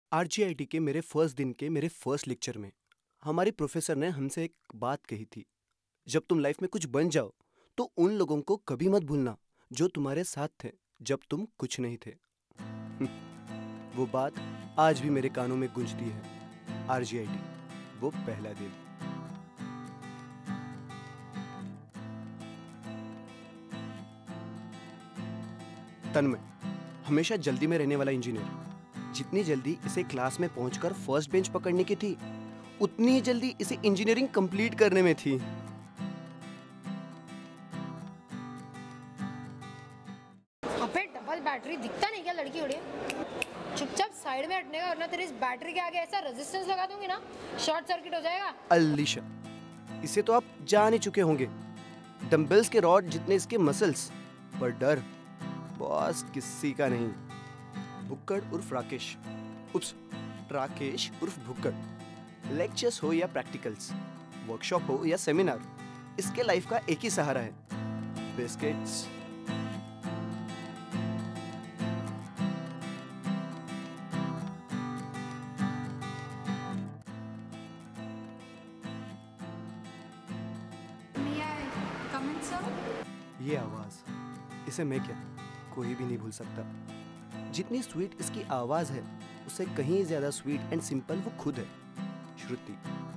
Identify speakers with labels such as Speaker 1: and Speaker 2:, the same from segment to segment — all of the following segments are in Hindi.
Speaker 1: आरजीआईटी के मेरे फर्स्ट दिन के मेरे फर्स्ट लेक्चर में हमारी प्रोफेसर ने हमसे एक बात कही थी। जब तुम लाइफ में कुछ बन जाओ तो उन लोगों को कभी मत भूलना जो तुम्हारे साथ थे जब तुम कुछ नहीं थे। वो बात आज भी मेरे कानों में गूंजती है। आरजीआईटी, वो पहला दिन। तन्मय, हमेशा जल्दी में रहने वाला इंजीनियर। जितनी जल्दी इसे क्लास में पहुंचकर फर्स्ट बेंच पकड़ने की थी, उतनी ही जल्दी इसे इंजीनियरिंग कंप्लीट करने में थी।
Speaker 2: अबे डबल बैटरी दिखता नहीं क्या लड़की उड़े? चुपचाप साइड में हटने का, वरना तेरी इस बैटरी के आगे ऐसा रेजिस्टेंस लगा दूंगी ना, शॉर्ट सर्किट हो जाएगा।
Speaker 1: अलीशा, इसे तो आप जान ही चुके होंगे। डंबल्स के रॉड जितने इसके मसल्स, पर डर बॉस किसी का नहीं। भुक्कड़ उर्फ राकेश, उप्स, राकेश उर्फ भुक्कड़। लेक्चर्स हो या प्रैक्टिकल्स, वर्कशॉप हो या सेमिनार, इसके लाइफ का एक ही सहारा है, बिस्किट्स। ये आवाज, इसे मैं क्या, कोई भी नहीं भूल सकता। जितनी स्वीट इसकी आवाज है, उससे कहीं ज्यादा स्वीट एंड सिंपल वो खुद है, श्रुति।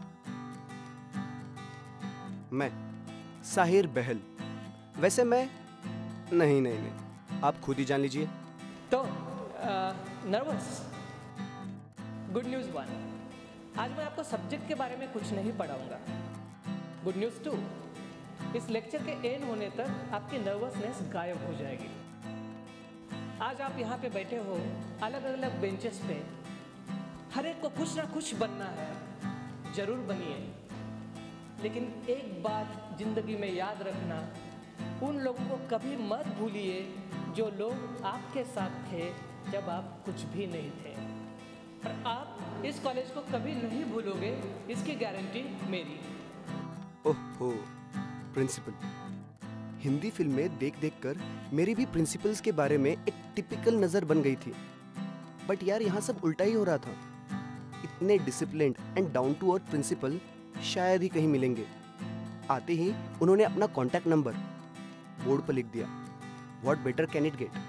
Speaker 1: मैं साहिर बहल। वैसे मैं नहीं, आप खुद ही जान लीजिए।
Speaker 3: तो नर्वस? गुड न्यूज़ 1, आज मैं आपको सब्जेक्ट के बारे में कुछ नहीं पढ़ाऊंगा। गुड न्यूज़ 2, इस लेक्चर के एंड होने तक आपकी नर्वसनेस गायब हो जाएगी। आज आप यहाँ पे बैठे हो, अलग अलग बेंचेस पे, हर एक को कुछ ना कुछ बनना है, जरूर बनिए। लेकिन एक बात जिंदगी में याद रखना, उन लोगों को कभी मत भूलिए जो लोग आपके साथ थे जब आप कुछ भी नहीं थे। और आप इस कॉलेज को कभी नहीं भूलोगे, इसकी गारंटी मेरी।
Speaker 1: ओहो, प्रिंसिपल। हिंदी फिल्म में देख कर मेरी भी प्रिंसिपल्स के बारे में एक टिपिकल नजर बन गई थी। बट यार, यहाँ सब उल्टा ही हो रहा था। इतने disciplined and down to earth principal शायद ही कहीं मिलेंगे। आते ही उन्होंने अपना कॉन्टैक्ट नंबर बोर्ड पर लिख दिया। What better can it get?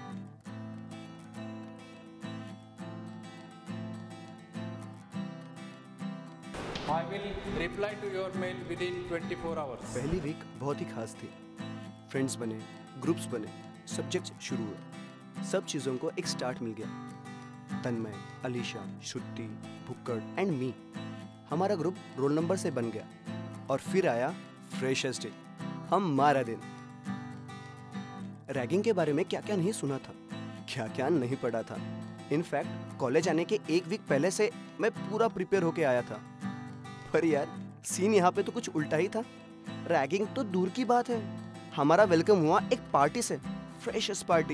Speaker 4: I will reply to your mail within 24 hours.
Speaker 1: पहली वीक बहुत ही खास थी। फ्रेंड्स बने, ग्रुप्स बने, सब्जेक्ट्स शुरू हुए। सब चीज़ों को एक स्टार्ट मिल गया। तन्मय, अलीशा, श्रुति, भुक्कड़ एंड मी, हमारा ग्रुप रोल नंबर से बन गया। और फिर आया फ्रेशर्स डे, हमारा दिन। रैगिंग के बारे में क्या क्या नहीं सुना था, क्या क्या नहीं पढ़ा था। इनफैक्ट कॉलेज आने के एक वीक पहले से मैं पूरा प्रिपेयर होके आया था। पर यार, सीन यहाँ पे तो कुछ उल्टा ही था। रैगिंग तो दूर की बात है, हमारा वेलकम हुआ एक पार्टी से, freshers party.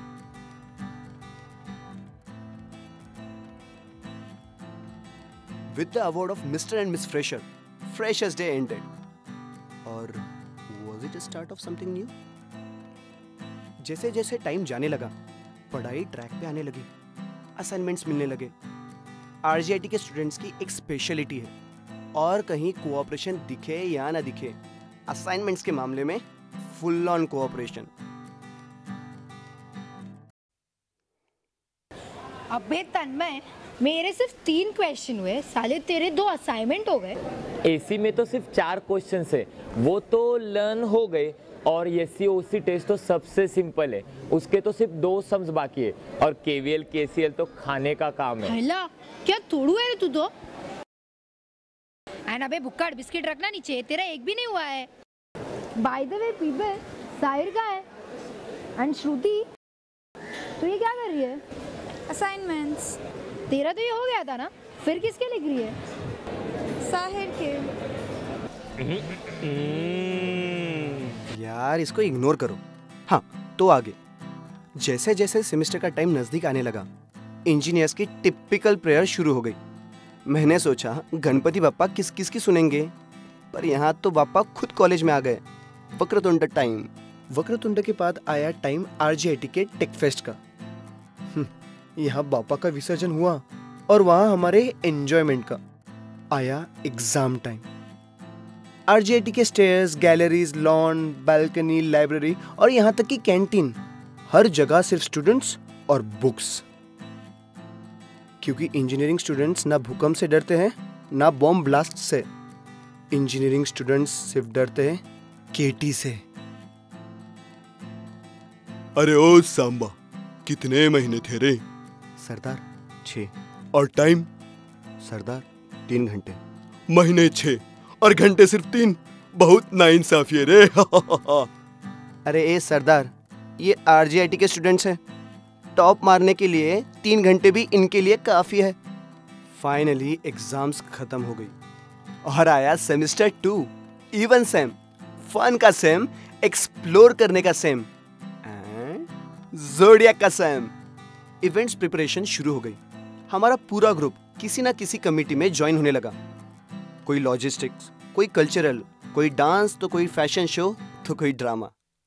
Speaker 1: With the award of mister and miss fresher, freshers day ended. और was it a start of something new? जैसे जैसे टाइम जाने लगा, पढ़ाई ट्रैक पे आने लगी, असाइनमेंट्स मिलने लगे। आरजीआईटी के स्टूडेंट्स की एक स्पेशलिटी है, और कहीं कोऑपरेशन दिखे या ना दिखे, असाइनमेंट्स के मामले में फुल ऑन कोऑपरेशन।
Speaker 2: अबे तन्मय, मेरे सिर्फ 3 क्वेश्चन हुए, साले तेरे 2 असाइनमेंट हो गए।
Speaker 5: एसी में तो सिर्फ 4 क्वेश्चन है, वो तो लर्न हो गए। और एससीओसी टेस्ट तो सबसे सिंपल है, उसके तो सिर्फ 2 सम्स बाकी है। और केवीएल केसीएल तो खाने का काम है।
Speaker 2: हैला, क्या तोड़ू है रे तू तो? एंड अबे भुक्कड़, बिस्किट रखना नीचे, तेरा एक भी नहीं हुआ है। By the way people, Sahir का है एंड श्रुति, तो ये क्या कर रही है?
Speaker 6: असाइनमेंट्स।
Speaker 2: तेरा तो ये हो गया था ना, फिर किसके लिख रही है?
Speaker 6: साहिर के।
Speaker 1: यार, इसको इग्नोर करो। हाँ, तो आगे जैसे जैसे सेमेस्टर का टाइम नजदीक आने लगा, इंजीनियर्स की टिपिकल प्रेयर शुरू हो गई। मैंने सोचा गणपति बप्पा किस किस की सुनेंगे, पर यहाँ तो बापा खुद कॉलेज में आ गए। वक्रतुंड टाइम। वक्रतुंड के बाद आया टाइम आरजीआईटी के टेक फेस्ट का। यहाँ बापा का विसर्जन हुआ और वहां हमारे एंजॉयमेंट का आया एग्जाम टाइम। आरजीआईटी के stairs, galleries, lawn, balcony, library और यहाँ तक कि कैंटीन, हर जगह सिर्फ स्टूडेंट्स और बुक्स। क्योंकि इंजीनियरिंग स्टूडेंट्स ना भूकंप से डरते हैं ना बॉम्ब ब्लास्ट से। इंजीनियरिंग स्टूडेंट्स सिर्फ डरते हैं केटी से।
Speaker 7: अरे ओ सांबा, कितने महीने थे रे?
Speaker 1: सरदार 6।
Speaker 7: और टाइम?
Speaker 1: सरदार 3 घंटे।
Speaker 7: महीने 6 और घंटे सिर्फ 3। बहुत नाइंसाफी है रे।
Speaker 1: अरे ए सरदार, ये आरजीआईटी के स्टूडेंट्स हैं। टॉप मारने के लिए 3 घंटे भी इनके लिए काफी है। फाइनली एग्जाम्स खत्म हो गई और आया सेमेस्टर 2, इवन सेम, फन का सेम, एक्सप्लोर करने का सेम, ज़ोडिएक का सेम। इवेंट्स प्रिपरेशन शुरू हो गई। हमारा पूरा ग्रुप किसी ना किसी कमेटी में ज्वाइन होने लगा। कोई लॉजिस्टिक्स, कोई कल्चरल, कोई डांस, तो कोई फैशन शो, तो कोई ड्रामा।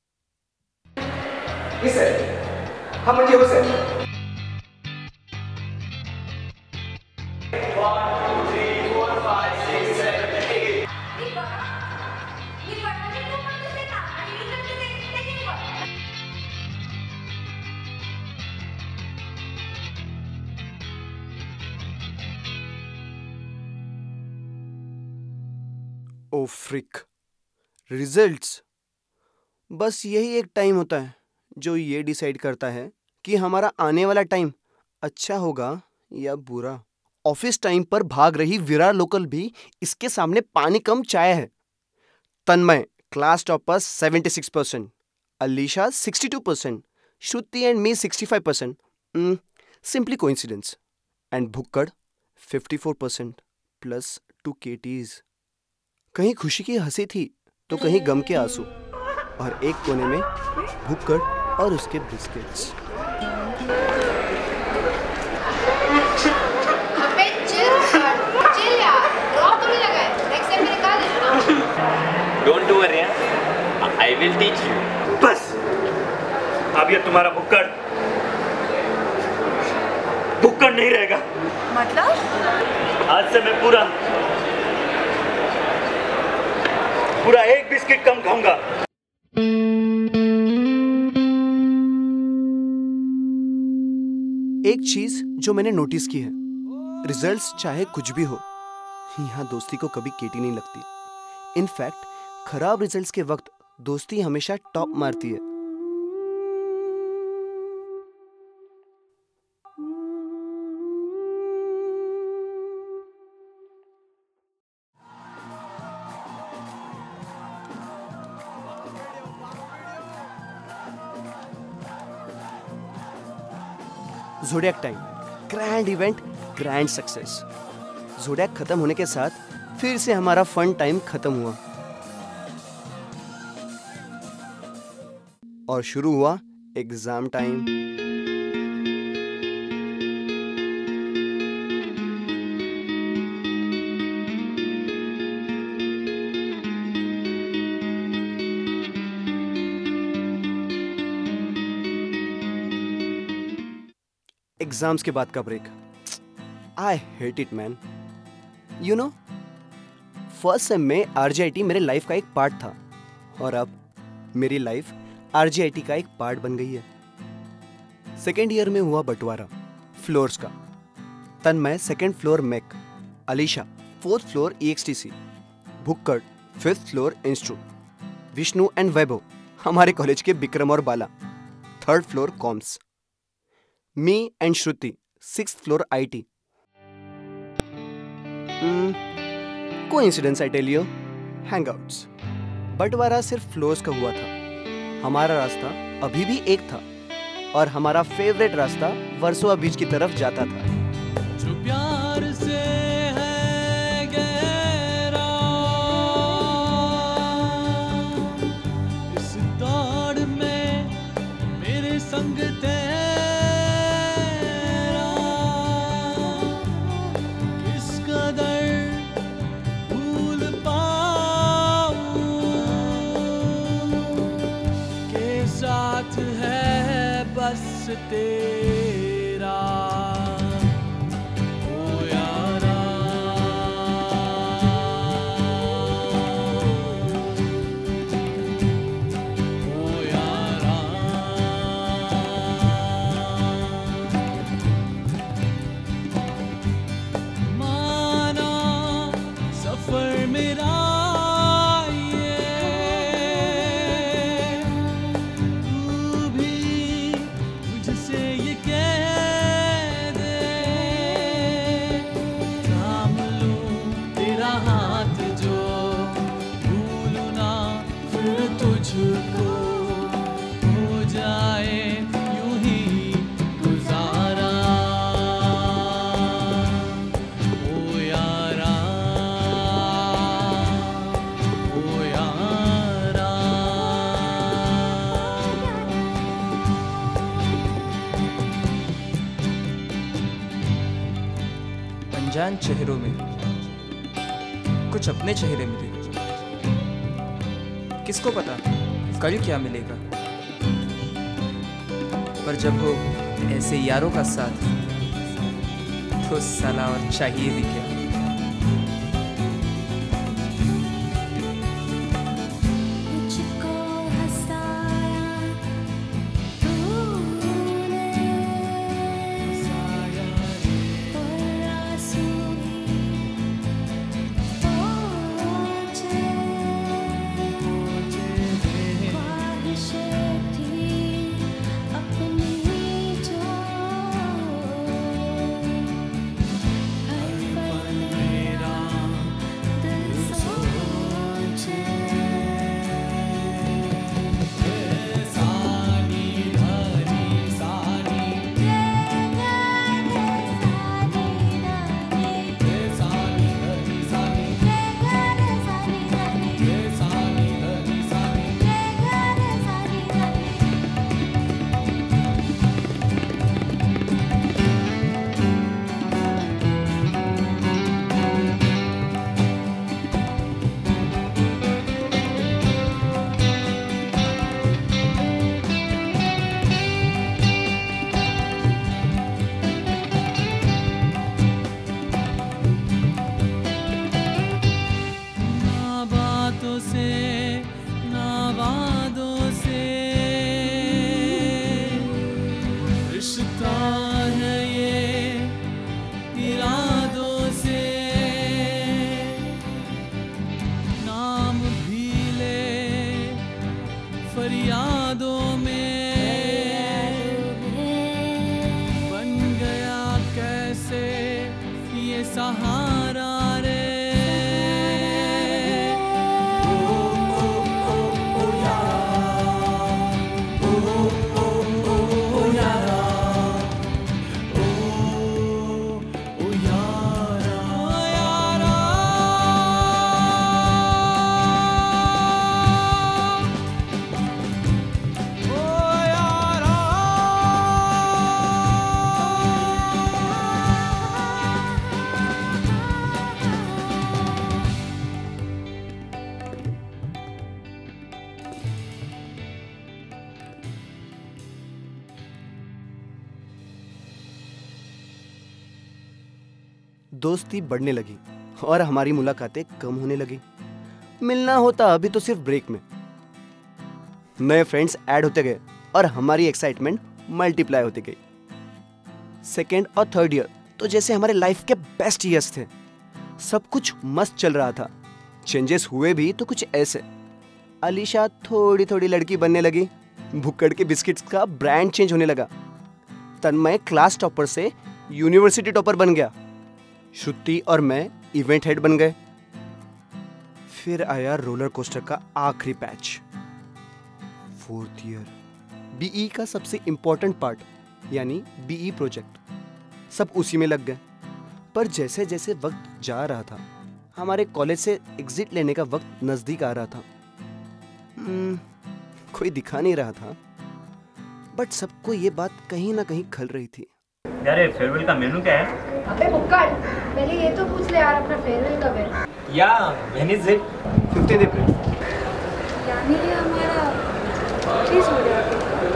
Speaker 1: ओ फ्रिक, रिजल्ट्स। बस यही एक टाइम होता है जो ये डिसाइड करता है कि हमारा आने वाला टाइम अच्छा होगा या बुरा। ऑफिस टाइम पर भाग रही विरार लोकल भी इसके सामने पानी कम चाय है। Tanmay class topper 76%, Alisha 62%, Shruti and me 65%, simply coincidence, and भुक्कड़ 54% प्लस 2 KTs। कहीं खुशी की हंसी थी तो कहीं गम के आंसू, और एक कोने में भुक्कड़ और उसके बिस्किट्स।
Speaker 2: अबे चिल यार, ड्रॉप तो नहीं लगा है, नेक्स्ट टाइम निकाल देना।
Speaker 5: Don't worry, I will teach you.
Speaker 8: बस अब ये तुम्हारा भुक्कड़ भुक्कड़ नहीं रहेगा।
Speaker 6: मतलब?
Speaker 8: आज से मैं पूरा एक बिस्किट कम खाऊंगा।
Speaker 1: एक चीज जो मैंने नोटिस की है, रिजल्ट्स चाहे कुछ भी हो, यहाँ दोस्ती को कभी केटी नहीं लगती। इनफैक्ट खराब रिजल्ट्स के वक्त दोस्ती हमेशा टॉप मारती है। Zodiac time, grand event, grand success. Zodiac खत्म होने के साथ फिर से हमारा फन टाइम खत्म हुआ और शुरू हुआ एग्जाम टाइम। एग्जाम्स के बाद का break, I hate it man. You know, first sem में आरजीआईटी मेरे लाइफ का एक पार्ट था और अब मेरी लाइफ आरजीआईटी का एक पार्ट बन गई है। सेकेंड ईयर में हुआ बंटवारा फ्लोर्स का। Tanmay 2nd floor mech, Alisha 4th floor EXTC, भुक्कड़ 5th floor instru, Vishnu and Vaibhav हमारे कॉलेज के विक्रम और Bala 3rd floor comps, me and Shruti 6th floor IT। Coincidence I tell you, hangouts. बंटवारा सिर्फ फ्लोर्स का हुआ था। हमारा रास्ता अभी भी एक था और हमारा फेवरेट रास्ता वर्सोवा बीच की तरफ जाता था।
Speaker 9: जो प्यार से है गहरा, इस दौड़ में मेरे संग तेरा, किस कदर भूल पाऊं के साथ है बस तेरा।
Speaker 10: अनजान चेहरों में कुछ अपने चेहरे मिले। किसको पता कल क्या मिलेगा, पर जब हो ऐसे यारों का साथ तो साला और चाहिए भी क्या।
Speaker 9: फरियादों में बन गया कैसे ये सहारा रे।
Speaker 1: दोस्ती बढ़ने लगी और हमारी मुलाकातें कम होने लगी। मिलना होता अभी तो सिर्फ ब्रेक में। नए फ्रेंड्स ऐड होते गए और हमारी एक्साइटमेंट मल्टीप्लाई होती गई। सेकेंड और थर्ड ईयर तो जैसे हमारे लाइफ के बेस्ट ईयर्स थे। सब कुछ मस्त चल रहा था। चेंजेस हुए भी तो कुछ ऐसे। अलीशा थोड़ी थोड़ी लड़की बनने लगी। भुक्कड़ के बिस्किट्स का ब्रांड चेंज होने लगा। तन्मय क्लास टॉपर से यूनिवर्सिटी टॉपर बन गया। श्रुति और मैं इवेंट हेड बन गए। फिर आया रोलर कोस्टर का आखिरी पैच, फोर्थ ईयर। बीई का सबसे इंपॉर्टेंट पार्ट यानी बीई प्रोजेक्ट, सब उसी में लग गए। पर जैसे जैसे वक्त जा रहा था, हमारे कॉलेज से एग्जिट लेने का वक्त नजदीक आ रहा था। कोई दिखा नहीं रहा था, बट सबको ये बात कहीं ना कहीं खल रही थी।
Speaker 8: यार फेयरवेल का मेनू क्या है?
Speaker 2: अबे बुक्कड़, पहले ये तो पूछ ले यार, अपना फेयरवेल कब है?
Speaker 5: या व्हेन इज इट?
Speaker 1: 15 अप्रैल।
Speaker 2: यानी ये हमारा 30 हो गया।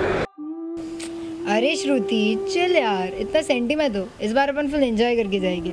Speaker 2: अरे श्रुति चिल यार, इतना सेंटी मत हो। इस बार अपन फुल एंजॉय करके जाएंगे।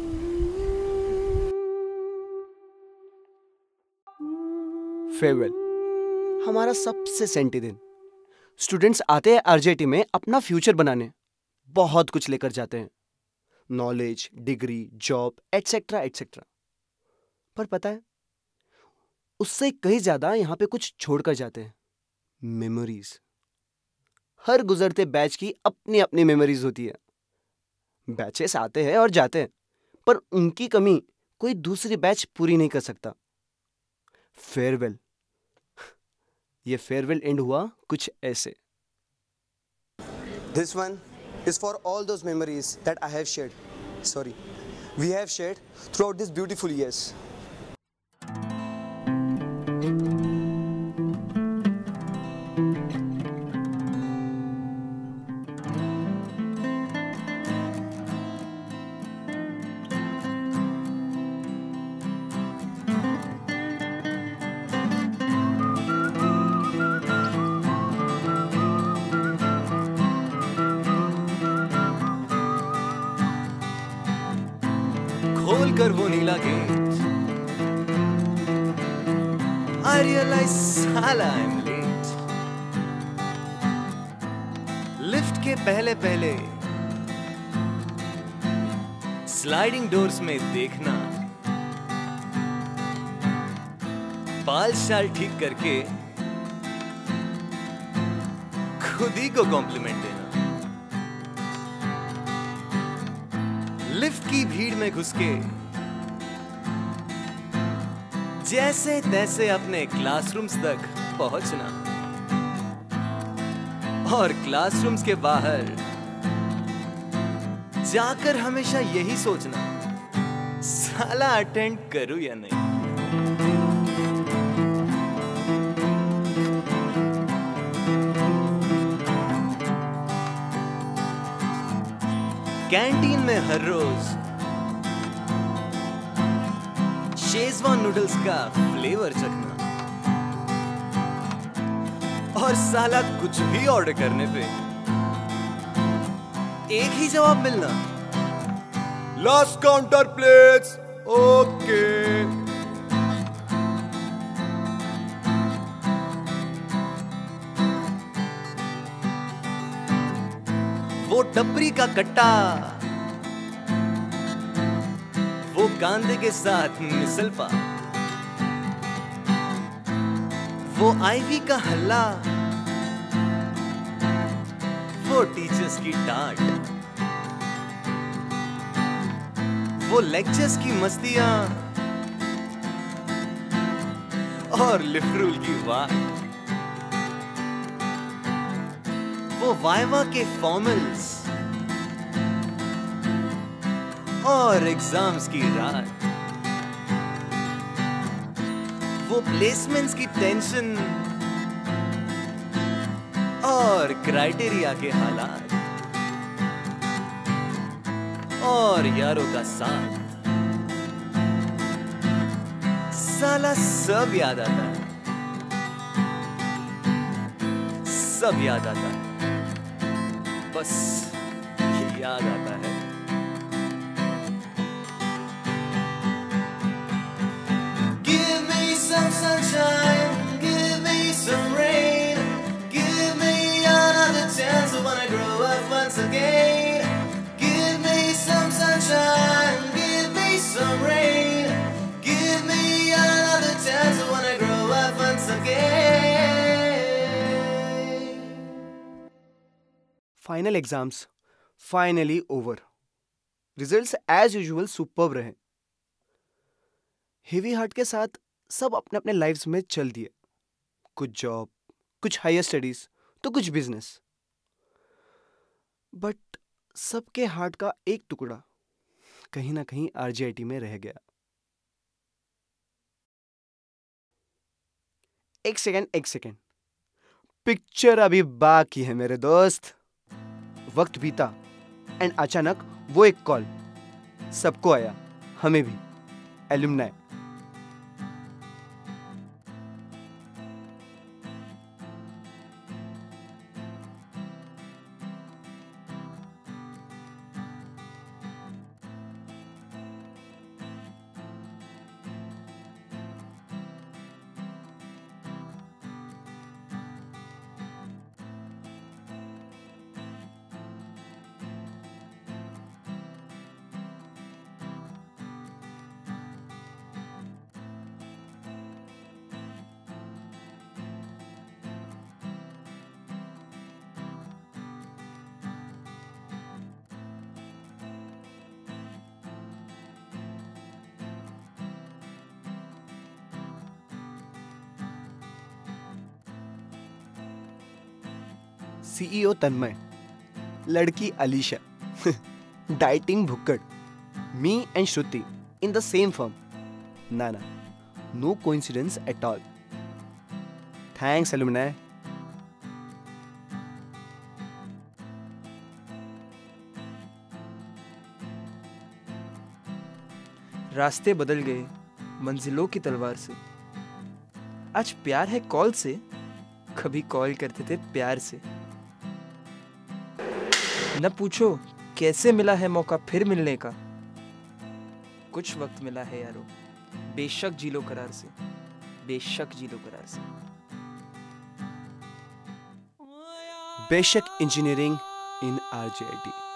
Speaker 1: फेयरवेल हमारा सबसे सेंटी दिन। स्टूडेंट्स आते हैं आरजेटी में अपना फ्यूचर बनाने। बहुत कुछ लेकर जाते हैं, knowledge, degree, job, etcetera etcetera. पर पता है, उससे कहीं ज्यादा यहाँ पे कुछ छोड़कर जाते हैं, मेमोरीज। हर गुजरते बैच की अपनी अपनी मेमोरीज होती है। बैचेस आते हैं और जाते हैं, पर उनकी कमी कोई दूसरी बैच पूरी नहीं कर सकता। फेयरवेल, ये फेयरवेल एंड हुआ कुछ ऐसे। This one is for all those memories that I have shared. Sorry, we have shared throughout these beautiful years.
Speaker 11: खोलकर वो नीला गेट, I realize साला I'm late. लिफ्ट के पहले पहले स्लाइडिंग डोर्स में देखना, बाल शाल ठीक करके खुद ही को कॉम्प्लीमेंट देना, लिफ्ट की भीड़ में घुस के जैसे तैसे अपने क्लासरूम्स तक पहुंचना, और क्लासरूम्स के बाहर जाकर हमेशा यही सोचना, साला अटेंड करूं या नहीं। कैंटीन में हर रोज शेजवान नूडल्स का फ्लेवर चखना, और साला कुछ भी ऑर्डर करने पे एक ही जवाब मिलना,
Speaker 7: लास्ट काउंटर प्लेट्स। ओके।
Speaker 11: वो टपरी का कट्टा, वो कांदे के साथ मिसल पा, वो आईवी का हल्ला, वो टीचर्स की डांट, वो लेक्चर्स की मस्तियां, और लिफ्ट रूल की वाट, वो वाइवा के फॉर्मल्स, और एग्जाम्स की रात, वो प्लेसमेंट्स की टेंशन, और क्राइटेरिया के हालात, और यारों का साथ, साला सब याद आता है, सब याद आता है, बस ये याद आता है। Give me some sunshine, give me some rain, give me another chance to wanna grow up once again. Give me some sunshine, give me some rain, give me another chance to wanna grow up once again.
Speaker 1: Final exams finally over. Results as usual superb रहे। हेवी हार्ट के साथ सब अपने अपने लाइफ्स में चल दिए, कुछ जॉब, कुछ हायर स्टडीज, तो कुछ बिजनेस। बट सबके हार्ट का एक टुकड़ा कहीं ना कहीं आरजेआईटी में रह गया। एक सेकेंड, पिक्चर अभी बाकी है मेरे दोस्त। वक्त बीता एंड अचानक वो एक कॉल सबको आया, हमें भी, एलुमनाई। सीईओ तन्मय, लड़की अलीशा, डाइटिंग भुक्कड़, me and Shruti in the same firm. ना, no coincidence at all. Thanks alumni.
Speaker 10: रास्ते बदल गए मंजिलों की तलवार से। आज प्यार है कॉल से, कभी कॉल करते थे प्यार से। न पूछो कैसे मिला है मौका फिर मिलने का, कुछ वक्त मिला है यारो, बेशक जी लो करार से, बेशक जी लो करार से।
Speaker 1: बेशक इंजीनियरिंग इन RJIT।